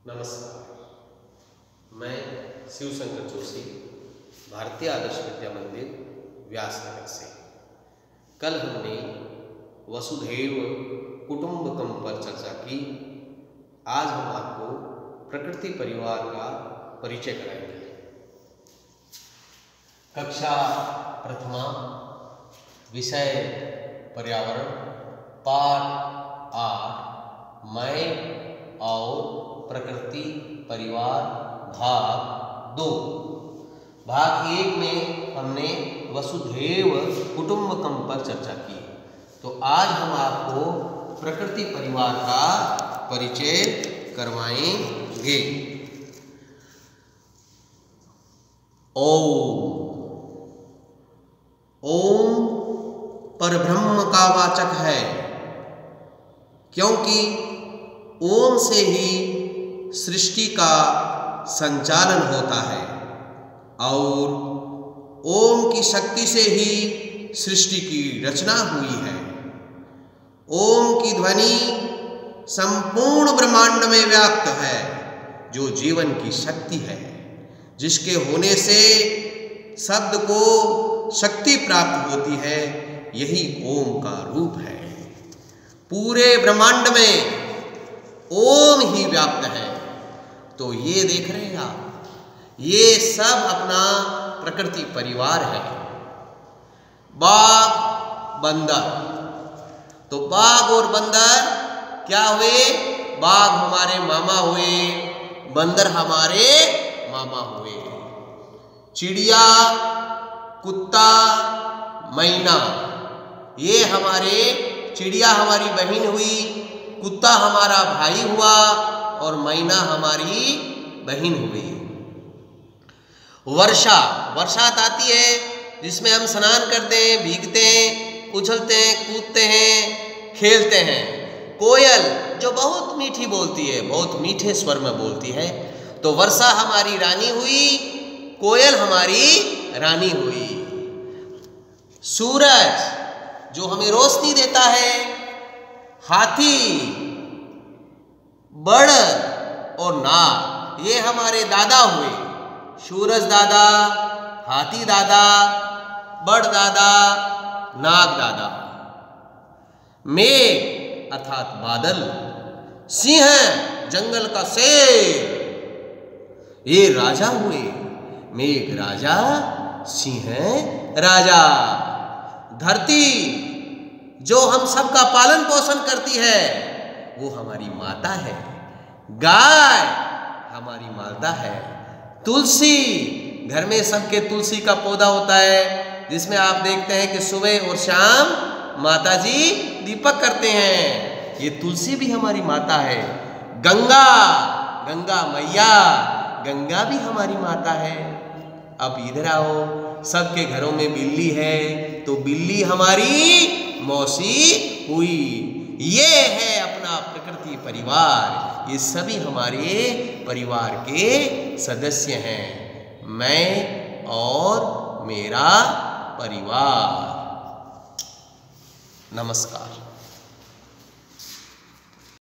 नमस्कार, मैं शिव शंकर जोशी भारतीय आदर्श विद्या मंदिर व्यासनगर से। कल हमने वसुधैव कुटुंबकम पर चर्चा की। आज हम आपको प्रकृति परिवार का परिचय कराएंगे। कक्षा प्रथमा, विषय पर्यावरण, पाठ 8, मैं और प्रकृति परिवार, भाग 2। भाग 1 में हमने वसुधैव कुटुंबकम पर चर्चा की। तो आज हम आपको प्रकृति परिवार का परिचय करवाएंगे। ओम परब्रह्म का वाचक है, क्योंकि ओम से ही सृष्टि का संचालन होता है और ओम की शक्ति से ही सृष्टि की रचना हुई है। ओम की ध्वनि संपूर्ण ब्रह्मांड में व्याप्त है, जो जीवन की शक्ति है, जिसके होने से शब्द को शक्ति प्राप्त होती है। यही ओम का रूप है। पूरे ब्रह्मांड में ओम ही व्याप्त है। तो ये देख रहे हैं आप, ये सब अपना प्रकृति परिवार है। बाघ बंदर, तो बाघ और बंदर क्या हुए? बाघ हमारे मामा हुए, बंदर हमारे मामा हुए। चिड़िया, कुत्ता, मैना, ये हमारे, चिड़िया हमारी बहन हुई, कुत्ता हमारा भाई हुआ और मैना हमारी बहन हुई। वर्षा, बरसात आती है जिसमें हम स्नान करते हैं, भीगते हैं, उछलते हैं, कूदते हैं, खेलते हैं। कोयल जो बहुत मीठी बोलती है, बहुत मीठे स्वर में बोलती है, तो वर्षा हमारी रानी हुई, कोयल हमारी रानी हुई। सूरज जो हमें रोशनी देता है, हाथी, बड़द और नाग, ये हमारे दादा हुए। सूरज दादा, हाथी दादा, बड़ दादा, नाग दादा। मेघ अर्थात बादल, सिंह जंगल का शेर, ये राजा हुए। मेघ राजा, सिंह राजा। धरती जो हम सबका पालन पोषण करती है, वो हमारी माता है। गाय हमारी माता है। तुलसी, घर में सबके तुलसी का पौधा होता है, जिसमें आप देखते हैं कि सुबह और शाम माताजी दीपक करते हैं। ये तुलसी भी हमारी माता है। गंगा, गंगा मैया, गंगा भी हमारी माता है। अब इधर आओ, सबके घरों में बिल्ली है, तो बिल्ली हमारी मौसी हुई। ये है अपना प्रकृति परिवार। ये सभी हमारे परिवार के सदस्य हैं। मैं और मेरा परिवार। नमस्कार।